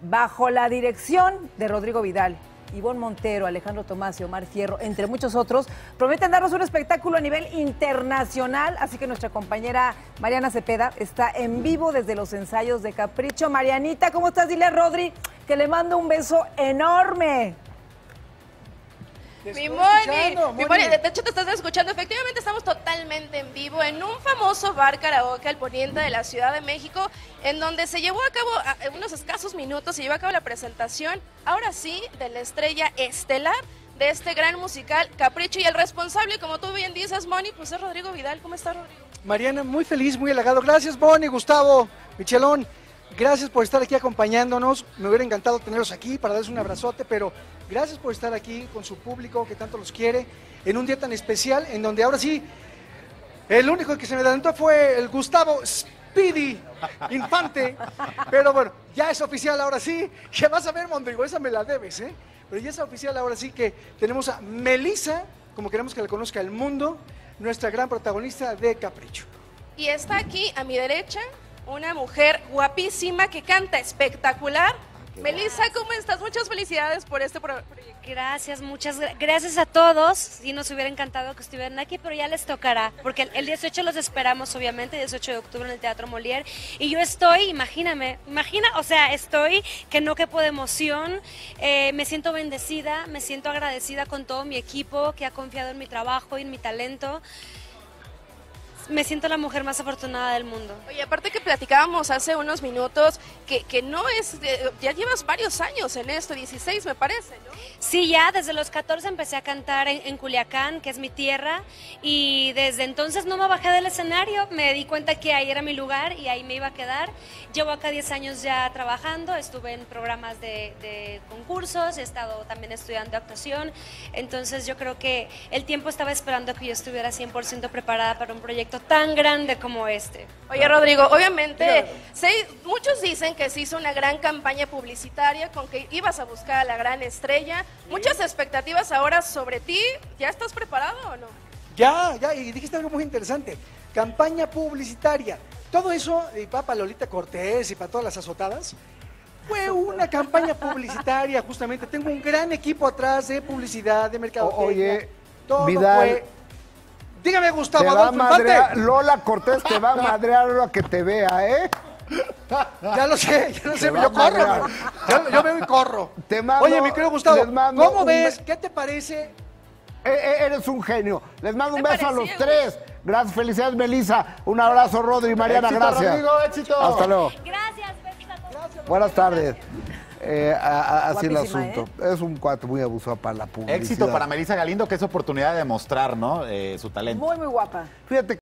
bajo la dirección de Rodrigo Vidal, Ivonne Montero, Alejandro Tomás y Omar Fierro, entre muchos otros, prometen darnos un espectáculo a nivel internacional, así que nuestra compañera Mariana Cepeda está en vivo desde los ensayos de Capricho. Marianita, ¿cómo estás? Dile a Rodri que le mando un beso enorme. Mi Moni, de hecho te estás escuchando. Efectivamente estamos totalmente en vivo en un famoso bar karaoke al poniente de la Ciudad de México, en donde se llevó a cabo, en unos escasos minutos, se llevó a cabo la presentación, ahora sí, de la estrella estelar de este gran musical Capricho, y el responsable, como tú bien dices, Moni, pues es Rodrigo Vidal. ¿Cómo estás, Rodrigo? Mariana, muy feliz, muy halagado. Gracias, Moni, Gustavo, Michelón. Gracias por estar aquí acompañándonos. Me hubiera encantado tenerlos aquí para darles un abrazote, pero gracias por estar aquí con su público que tanto los quiere, en un día tan especial, en donde ahora sí, el único que se me adelantó fue el Gustavo Speedy Infante. Pero bueno, ya es oficial ahora sí. Que vas a ver, Mondrigo, esa me la debes, ¿eh? Pero ya es oficial ahora sí que tenemos a Melissa, como queremos que la conozca el mundo, nuestra gran protagonista de Capricho. Y está aquí a mi derecha una mujer guapísima que canta espectacular. Melissa, ¿cómo estás? Muchas felicidades por este proyecto. Gracias, muchas gracias a todos. Sí, nos hubiera encantado que estuvieran aquí, pero ya les tocará, porque el 18 los esperamos, obviamente, 18 de octubre en el Teatro Molière. Y yo estoy, estoy que no quepo de emoción. Me siento bendecida, me siento agradecida con todo mi equipo que ha confiado en mi trabajo y en mi talento. Me siento la mujer más afortunada del mundo. Oye, aparte que platicábamos hace unos minutos que no es, ya llevas varios años en esto, 16 me parece, ¿no? Sí, ya desde los 14 empecé a cantar en Culiacán, que es mi tierra, y desde entonces no me bajé del escenario. Me di cuenta que ahí era mi lugar y ahí me iba a quedar. Llevo acá 10 años ya trabajando, estuve en programas de concursos, he estado también estudiando actuación, entonces yo creo que el tiempo estaba esperando que yo estuviera 100% preparada para un proyecto tan grande como este. Oye, Rodrigo, obviamente muchos dicen que se hizo una gran campaña publicitaria con que ibas a buscar a la gran estrella. Muchas expectativas ahora sobre ti. ¿Ya estás preparado o no? Ya, y dijiste algo muy interesante. Campaña publicitaria. Todo eso, y para Lolita Cortés y para todas las azotadas, fue una campaña publicitaria, justamente. Tengo un gran equipo atrás de publicidad, de mercadotecnia. Oye, todo Vidal, fue... Dígame, Gustavo, te va a Adolfo Infante. madrear, Lola Cortés te va a madrear ahora que te vea, ¿eh? Ya lo sé, yo corro. Yo veo y corro. Oye, mi querido Gustavo, ¿cómo ves? ¿Qué te parece? Eres un genio. Les mando un beso a los tres. Gracias, felicidades, Melissa. Un abrazo, Rodri y Mariana, éxito, gracias. Rodrigo, éxito. Hasta luego. Gracias, besos a todos. Buenas tardes. Así el Guapísima, asunto. Es un cuate muy abusado para la publicidad. Éxito para Melissa Galindo, que es oportunidad de demostrar, ¿no? Su talento. Muy, muy guapa. Fíjate